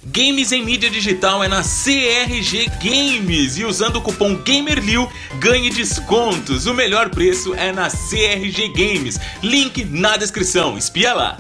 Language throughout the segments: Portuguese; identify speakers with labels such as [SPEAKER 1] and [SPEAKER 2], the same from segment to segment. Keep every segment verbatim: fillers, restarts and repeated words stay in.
[SPEAKER 1] Games em mídia digital é na C R G Games e usando o cupom GAMERLIU ganhe descontos. O melhor preço é na C R G Games. Link na descrição, espia lá.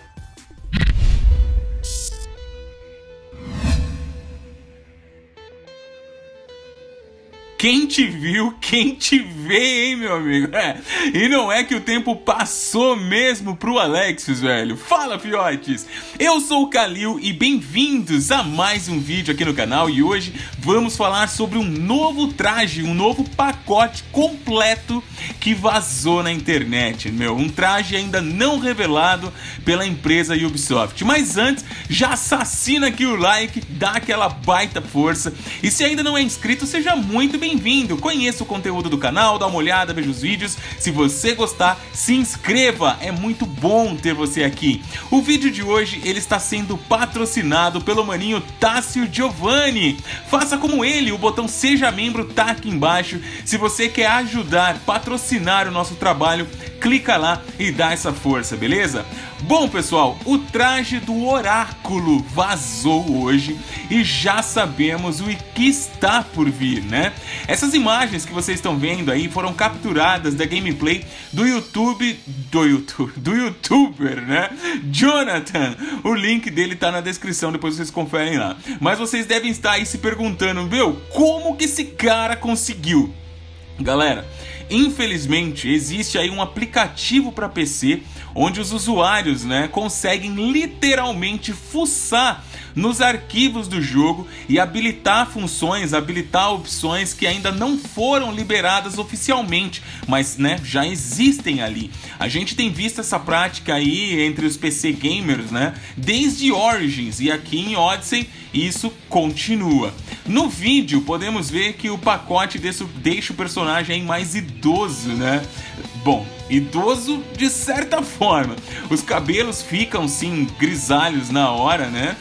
[SPEAKER 1] Quem te viu, quem te vê, hein, meu amigo? É, e não é que o tempo passou mesmo pro Alexios, velho. Fala, fiotes! Eu sou o Kalil e bem-vindos a mais um vídeo aqui no canal. E hoje vamos falar sobre um novo traje, um novo pacote completo que vazou na internet, meu. Um traje ainda não revelado pela empresa Ubisoft. Mas antes, já assassina aqui o like, dá aquela baita força. E se ainda não é inscrito, seja muito bem Bem-vindo, conheça o conteúdo do canal, dá uma olhada, veja os vídeos. Se você gostar, se inscreva, é muito bom ter você aqui. O vídeo de hoje ele está sendo patrocinado pelo maninho Tássio Giovanni. Faça como ele, o botão Seja Membro tá aqui embaixo. Se você quer ajudar, patrocinar o nosso trabalho, clica lá e dá essa força, beleza? Bom, pessoal, o traje do Oráculo vazou hoje e já sabemos o que está por vir, né? Essas imagens que vocês estão vendo aí foram capturadas da gameplay do YouTube, do YouTube, do YouTuber, né? Jonathan. O link dele tá na descrição, depois vocês conferem lá. Mas vocês devem estar aí se perguntando, meu, como que esse cara conseguiu? Galera, infelizmente existe aí um aplicativo para P C onde os usuários, né, conseguem literalmente fuçar nos arquivos do jogo e habilitar funções, habilitar opções que ainda não foram liberadas oficialmente, mas, né, já existem ali. A gente tem visto essa prática aí entre os P C gamers, né, desde Origins, e aqui em Odyssey isso continua. No vídeo podemos ver que o pacote deixa o personagem aí mais idoso, né? Bom, idoso de certa forma. Os cabelos ficam sim grisalhos na hora, né?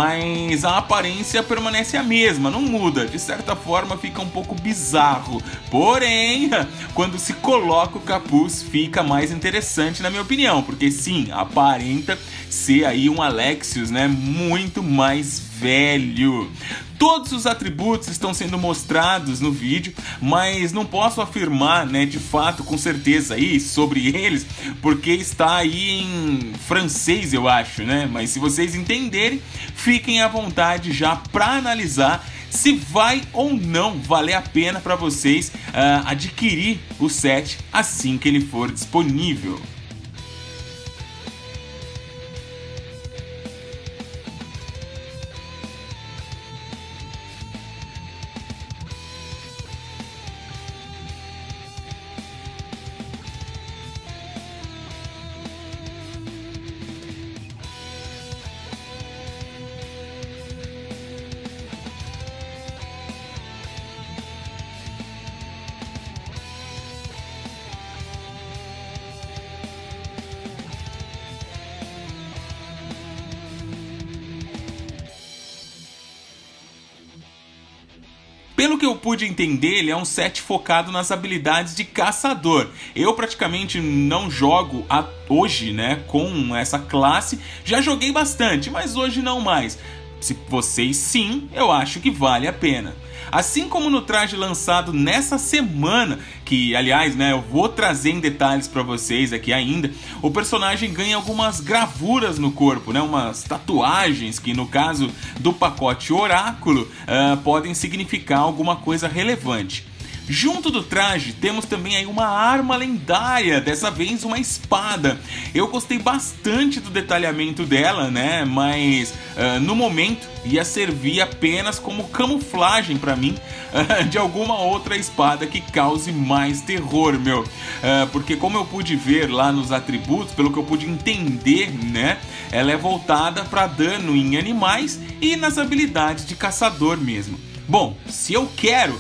[SPEAKER 1] Mas a aparência permanece a mesma, não muda. De certa forma fica um pouco bizarro. Porém, quando se coloca o capuz fica mais interessante na minha opinião, porque sim, aparenta ser aí um Alexios, né? Muito mais velho. Todos os atributos estão sendo mostrados no vídeo, mas não posso afirmar, né, de fato, com certeza aí sobre eles, porque está aí em francês, eu acho, né? Mas se vocês entenderem, fiquem à vontade já para analisar se vai ou não valer a pena para vocês uh, adquirir o set assim que ele for disponível. Pelo que eu pude entender, ele é um set focado nas habilidades de caçador. Eu praticamente não jogo a, hoje, né, com essa classe. Já joguei bastante, mas hoje não mais. Se vocês sim, eu acho que vale a pena. Assim como no traje lançado nessa semana, que aliás, né, eu vou trazer em detalhes para vocês aqui ainda, o personagem ganha algumas gravuras no corpo, né, umas tatuagens que no caso do pacote Oráculo uh, podem significar alguma coisa relevante. Junto do traje temos também aí uma arma lendária, dessa vez uma espada. Eu gostei bastante do detalhamento dela, né? Mas uh, no momento ia servir apenas como camuflagem para mim uh, de alguma outra espada que cause mais terror, meu. Uh, porque como eu pude ver lá nos atributos, pelo que eu pude entender, né? Ela é voltada para dano em animais e nas habilidades de caçador mesmo. Bom, se eu quero,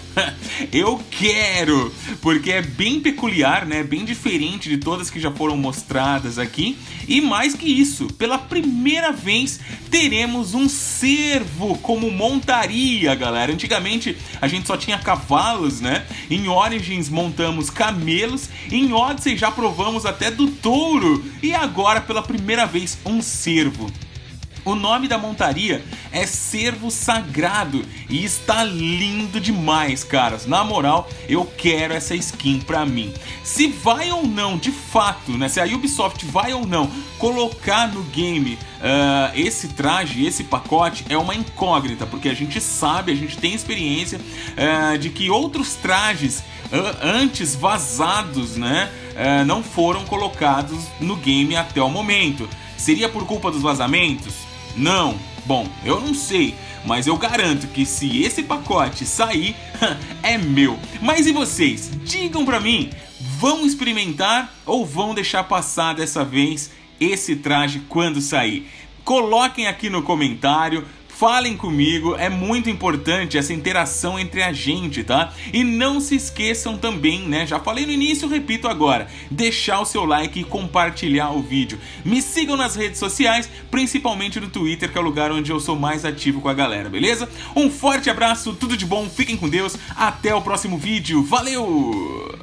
[SPEAKER 1] eu quero, porque é bem peculiar, né? Bem diferente de todas que já foram mostradas aqui. E mais que isso, pela primeira vez teremos um cervo como montaria, galera. Antigamente a gente só tinha cavalos, né? Em Origins montamos camelos, em Odyssey já provamos até do touro. E agora pela primeira vez um cervo. O nome da montaria é Cervo Sagrado e está lindo demais, caras. Na moral, eu quero essa skin pra mim. Se vai ou não, de fato, né? Se a Ubisoft vai ou não colocar no game uh, esse traje, esse pacote, é uma incógnita, porque a gente sabe, a gente tem experiência uh, de que outros trajes uh, antes vazados, né, uh, não foram colocados no game até o momento. Seria por culpa dos vazamentos? Não. Bom, eu não sei, mas eu garanto que se esse pacote sair, é meu. Mas e vocês? Digam pra mim, vão experimentar ou vão deixar passar dessa vez esse traje quando sair? Coloquem aqui no comentário. Falem comigo, é muito importante essa interação entre a gente, tá? E não se esqueçam também, né? Já falei no início, repito agora, deixar o seu like e compartilhar o vídeo. Me sigam nas redes sociais, principalmente no Twitter, que é o lugar onde eu sou mais ativo com a galera, beleza? Um forte abraço, tudo de bom, fiquem com Deus, até o próximo vídeo, valeu!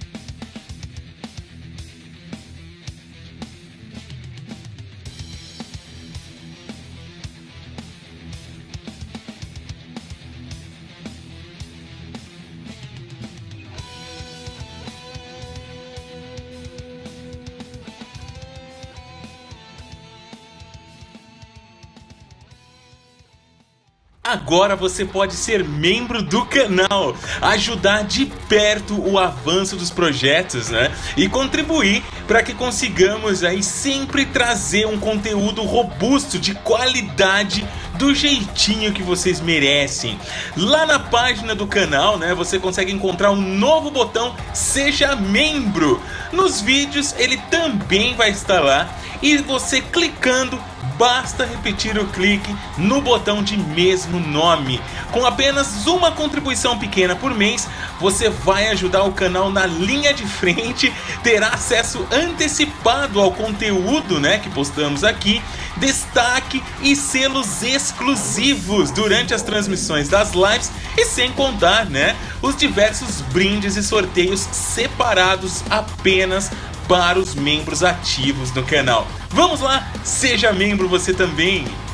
[SPEAKER 1] Agora você pode ser membro do canal, ajudar de perto o avanço dos projetos, né? E contribuir para que consigamos aí sempre trazer um conteúdo robusto, de qualidade, do jeitinho que vocês merecem. Lá na página do canal, né, você consegue encontrar um novo botão Seja Membro. Nos vídeos ele também vai estar lá e você clicando, basta repetir o clique no botão de mesmo nome. Com apenas uma contribuição pequena por mês, você vai ajudar o canal na linha de frente, terá acesso antecipado ao conteúdo, né, que postamos aqui, destaque e selos exclusivos durante as transmissões das lives e sem contar, né, os diversos brindes e sorteios separados apenas para os membros ativos do canal. Vamos lá, seja membro você também!